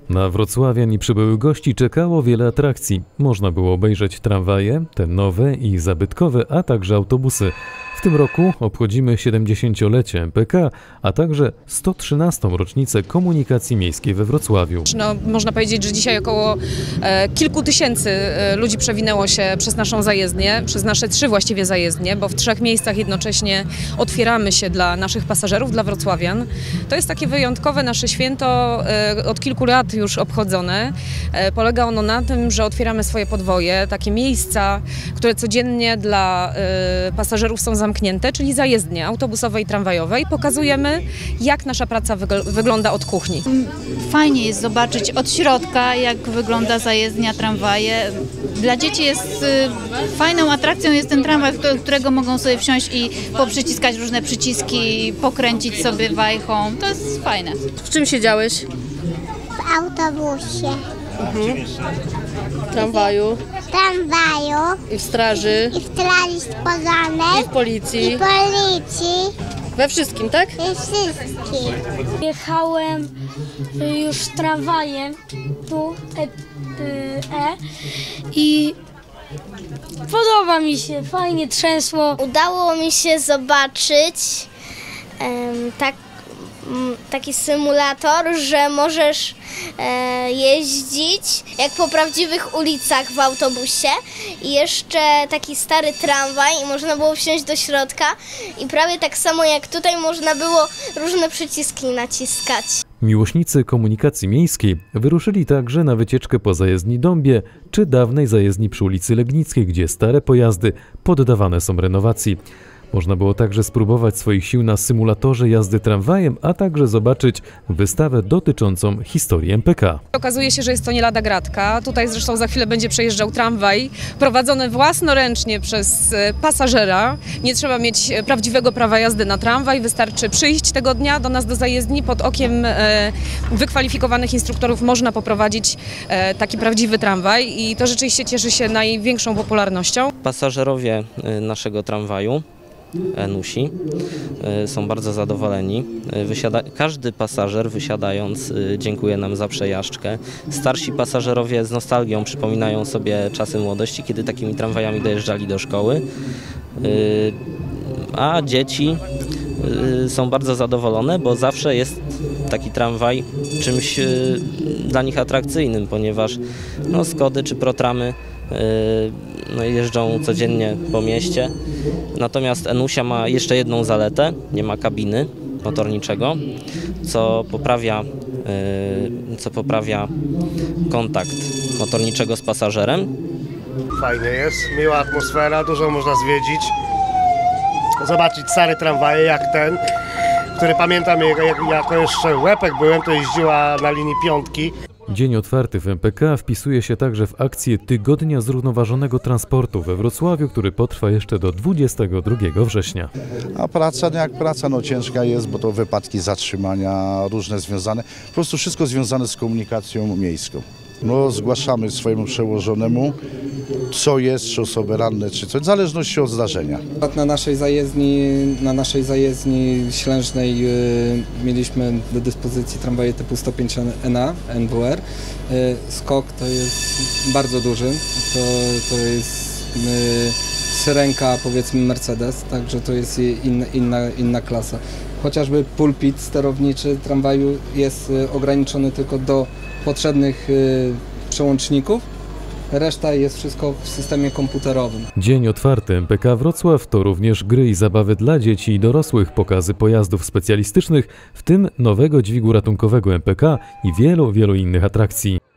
Na wrocławian i przybyłych gości czekało wiele atrakcji. Można było obejrzeć tramwaje, te nowe i zabytkowe, a także autobusy. W tym roku obchodzimy 70-lecie MPK, a także 113. rocznicę komunikacji miejskiej we Wrocławiu. Można powiedzieć, że dzisiaj około kilku tysięcy ludzi przewinęło się przez naszą zajezdnię, przez nasze 3 właściwie zajezdnie, bo w 3 miejscach jednocześnie otwieramy się dla naszych pasażerów, dla wrocławian. To jest takie wyjątkowe nasze święto, od kilku lat już obchodzone. Polega ono na tym, że otwieramy swoje podwoje, takie miejsca, które codziennie dla pasażerów są zamknięte, czyli zajezdnie autobusowe i tramwajowe, i pokazujemy, jak nasza praca wygląda od kuchni. Fajnie jest zobaczyć od środka, jak wygląda zajezdnia, tramwaje. Dla dzieci jest fajną atrakcją jest ten tramwaj, do którego mogą sobie wsiąść i poprzyciskać różne przyciski, pokręcić sobie wajchą. To jest fajne. W czym siedziałeś? W autobusie. W tramwaju. W tramwaju. I w straży. I w straży pożarnej. I w policji. I policji. We wszystkim, tak? I wszystkim. Jechałem już tramwajem tu i podoba mi się, fajnie trzęsło. Udało mi się zobaczyć taki symulator, że możesz jeździć jak po prawdziwych ulicach w autobusie, i jeszcze taki stary tramwaj i można było wsiąść do środka i prawie tak samo jak tutaj można było różne przyciski naciskać. Miłośnicy komunikacji miejskiej wyruszyli także na wycieczkę po zajezdni Dąbie czy dawnej zajezdni przy ulicy Legnickiej, gdzie stare pojazdy poddawane są renowacji. Można było także spróbować swoich sił na symulatorze jazdy tramwajem, a także zobaczyć wystawę dotyczącą historii MPK. Okazuje się, że jest to nie lada gratka. Tutaj zresztą za chwilę będzie przejeżdżał tramwaj prowadzony własnoręcznie przez pasażera. Nie trzeba mieć prawdziwego prawa jazdy na tramwaj. Wystarczy przyjść tego dnia do nas do zajezdni. Pod okiem wykwalifikowanych instruktorów można poprowadzić taki prawdziwy tramwaj, i to rzeczywiście cieszy się największą popularnością. Pasażerowie naszego tramwaju, Enusi, są bardzo zadowoleni. Każdy pasażer, wysiadając, dziękuje nam za przejażdżkę. Starsi pasażerowie z nostalgią przypominają sobie czasy młodości, kiedy takimi tramwajami dojeżdżali do szkoły, a dzieci są bardzo zadowolone, bo zawsze jest taki tramwaj czymś dla nich atrakcyjnym, ponieważ Skody czy Protramy jeżdżą codziennie po mieście. Natomiast Enusia ma jeszcze jedną zaletę, nie ma kabiny motorniczego, co poprawia kontakt motorniczego z pasażerem. Fajnie jest, miła atmosfera, dużo można zwiedzić, zobaczyć stare tramwaje jak ten, który pamiętam, jako jeszcze łepek byłem, to jeździła na linii 5. Dzień otwarty w MPK wpisuje się także w akcję Tygodnia Zrównoważonego Transportu we Wrocławiu, który potrwa jeszcze do 22 września. A praca, jak praca, ciężka jest, bo to wypadki, zatrzymania różne związane, po prostu wszystko związane z komunikacją miejską. Zgłaszamy swojemu przełożonemu, co jest, czy osoby ranne, czy coś, w zależności od zdarzenia. Na naszej zajezdni Ślężnej mieliśmy do dyspozycji tramwaje typu 105 NA, NWR. Skok to jest bardzo duży, to jest syrenka, powiedzmy Mercedes, także to jest inna klasa. Chociażby pulpit sterowniczy tramwaju jest ograniczony tylko do potrzebnych przełączników, reszta jest wszystko w systemie komputerowym. Dzień otwarty MPK Wrocław to również gry i zabawy dla dzieci i dorosłych, pokazy pojazdów specjalistycznych, w tym nowego dźwigu ratunkowego MPK i wielu innych atrakcji.